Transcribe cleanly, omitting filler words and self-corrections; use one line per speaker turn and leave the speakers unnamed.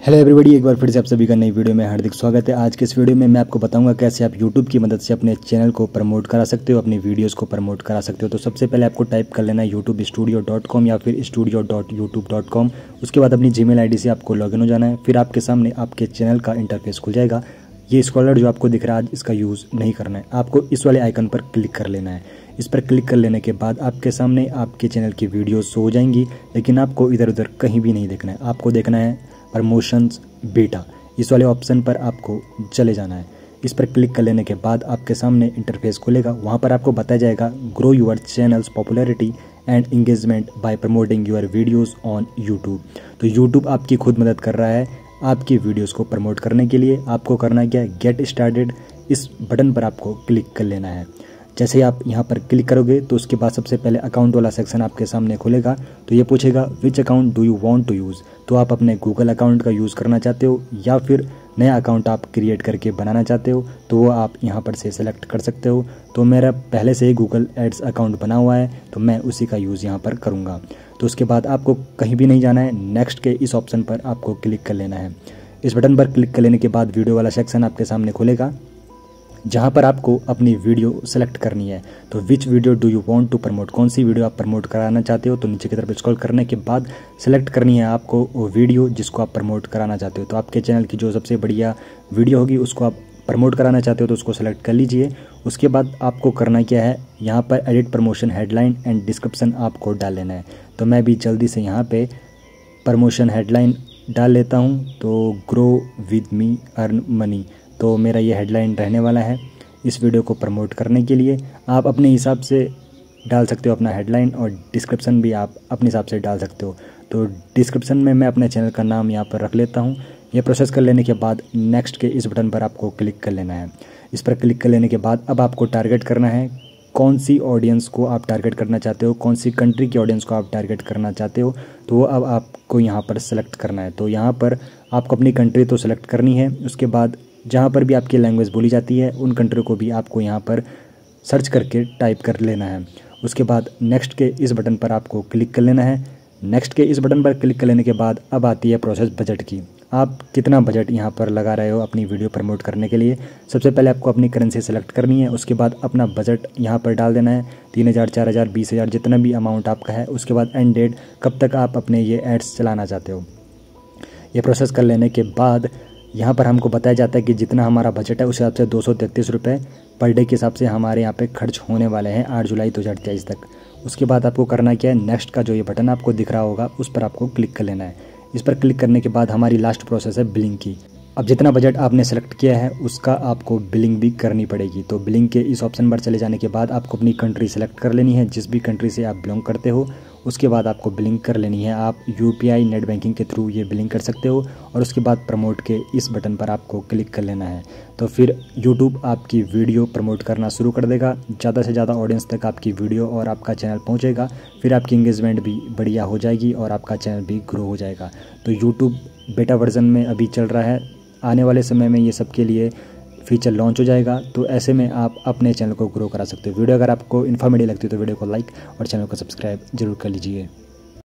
Hello everybody, एक बार फिर से आप सभी का नई वीडियो में हार्दिक स्वागत है। आज के इस वीडियो में मैं आपको बताऊंगा कैसे आप YouTube की मदद से अपने चैनल को प्रमोट करा सकते हो, अपनी वीडियोस को प्रमोट करा सकते हो। तो सबसे पहले आपको टाइप कर लेना है youtube.studio.com या फिर studio.youtube.com। उसके बाद अपनी Gmail ID से आपको लॉगिन हो जाना है। फिर आपके सामने आपके चैनल का इंटरफेस खुल जाएगा। ये स्क्रॉलर जो आपको दिख रहा है आज इसका यूज़ नहीं करना है, आपको इस वाले आइकन पर क्लिक कर लेना है। इस पर क्लिक कर लेने के बाद आपके सामने आपके चैनल की वीडियोस शो हो जाएंगी, लेकिन आपको इधर उधर कहीं भी नहीं देखना है। आपको देखना है प्रमोशंस बीटा, इस वाले ऑप्शन पर आपको चले जाना है। इस पर क्लिक कर लेने के बाद आपके सामने इंटरफेस खुलेगा। वहाँ पर आपको बताया जाएगा grow your channel's popularity and engagement by promoting your videos on YouTube. तो यूट्यूब आपकी खुद मदद कर रहा है आपकी वीडियोस को प्रमोट करने के लिए। आपको करना क्या है, गेट स्टार्टेड, इस बटन पर आपको क्लिक कर लेना है। जैसे आप यहाँ पर क्लिक करोगे तो उसके बाद सबसे पहले अकाउंट वाला सेक्शन आपके सामने खुलेगा। तो ये पूछेगा which account do you want to use. तो आप अपने गूगल अकाउंट का यूज़ करना चाहते हो या फिर नया अकाउंट आप क्रिएट करके बनाना चाहते हो, तो वो आप यहाँ पर से सेलेक्ट कर सकते हो। तो मेरा पहले से ही गूगल एड्स अकाउंट बना हुआ है, तो मैं उसी का यूज़ यहाँ पर करूँगा। तो उसके बाद आपको कहीं भी नहीं जाना है, नेक्स्ट के इस ऑप्शन पर आपको क्लिक कर लेना है। इस बटन पर क्लिक कर लेने के बाद वीडियो वाला सेक्शन आपके सामने खुलेगा, जहाँ पर आपको अपनी वीडियो सेलेक्ट करनी है। तो which video do you want to promote, कौन सी वीडियो आप प्रमोट कराना चाहते हो। तो नीचे की तरफ स्क्रॉल करने के बाद सेलेक्ट करनी है आपको वो वीडियो जिसको आप प्रमोट कराना चाहते हो। तो आपके चैनल की जो सबसे बढ़िया वीडियो होगी उसको आप प्रमोट कराना चाहते हो तो उसको सेलेक्ट कर लीजिए। उसके बाद आपको करना क्या है, यहाँ पर edit promotion headline and description आपको डाल लेना है। तो मैं भी जल्दी से यहाँ पे प्रमोशन हेडलाइन डाल लेता हूँ। तो grow with me earn money, तो मेरा ये हेडलाइन रहने वाला है। इस वीडियो को प्रमोट करने के लिए आप अपने हिसाब से डाल सकते हो अपना हेडलाइन, और डिस्क्रिप्शन भी आप अपने हिसाब से डाल सकते हो। तो डिस्क्रिप्शन में मैं अपने चैनल का नाम यहाँ पर रख लेता हूँ। ये प्रोसेस कर लेने के बाद नेक्स्ट के इस बटन पर आपको क्लिक कर लेना है। इस पर क्लिक कर लेने के बाद अब आपको टारगेट करना है कौन सी ऑडियंस को आप टारगेट करना चाहते हो, कौन सी कंट्री की ऑडियंस को आप टारगेट करना चाहते हो। तो वो अब आपको यहाँ पर सेलेक्ट करना है। तो यहाँ पर आपको अपनी कंट्री तो सेलेक्ट करनी है। उसके बाद जहाँ पर भी आपकी लैंग्वेज बोली जाती है उन कंट्री को भी आपको यहाँ पर सर्च करके टाइप कर लेना है। उसके बाद नेक्स्ट के इस बटन पर आपको क्लिक कर लेना है। नेक्स्ट के इस बटन पर क्लिक कर लेने के बाद अब आती है प्रोसेस बजट की। आप कितना बजट यहाँ पर लगा रहे हो अपनी वीडियो प्रमोट करने के लिए। सबसे पहले आपको अपनी करेंसी सेलेक्ट करनी है। उसके बाद अपना बजट यहाँ पर डाल देना है, 3000, 4000, 20,000, जितना भी अमाउंट आपका है। उसके बाद एंड डेट, कब तक आप अपने ये एड्स चलाना चाहते हो। ये प्रोसेस कर लेने के बाद यहाँ पर हमको बताया जाता है कि जितना हमारा बजट है उस हिसाब से 233 रुपये पर डे के हिसाब से हमारे यहाँ पे खर्च होने वाले हैं 8 जुलाई 2023 तक। उसके बाद आपको करना क्या है, नेक्स्ट का जो ये बटन आपको दिख रहा होगा उस पर आपको क्लिक कर लेना है। इस पर क्लिक करने के बाद हमारी लास्ट प्रोसेस है बिलिंग की। अब जितना बजट आपने सेलेक्ट किया है उसका आपको बिलिंग भी करनी पड़ेगी। तो बिलिंग के इस ऑप्शन पर चले जाने के बाद आपको अपनी कंट्री सेलेक्ट कर लेनी है, जिस भी कंट्री से आप बिलोंग करते हो। उसके बाद आपको बिलिंग कर लेनी है। आप UPI नेट बैंकिंग के थ्रू ये बिलिंग कर सकते हो। और उसके बाद प्रमोट के इस बटन पर आपको क्लिक कर लेना है। तो फिर YouTube आपकी वीडियो प्रमोट करना शुरू कर देगा। ज़्यादा से ज़्यादा ऑडियंस तक आपकी वीडियो और आपका चैनल पहुँचेगा। फिर आपकी इंगेजमेंट भी बढ़िया हो जाएगी और आपका चैनल भी ग्रो हो जाएगा। तो YouTube बेटा वर्जन में अभी चल रहा है, आने वाले समय में ये सब के लिए फीचर लॉन्च हो जाएगा। तो ऐसे में आप अपने चैनल को ग्रो करा सकते हो। वीडियो अगर आपको इन्फॉर्मेटिव लगती है तो वीडियो को लाइक और चैनल को सब्सक्राइब जरूर कर लीजिए।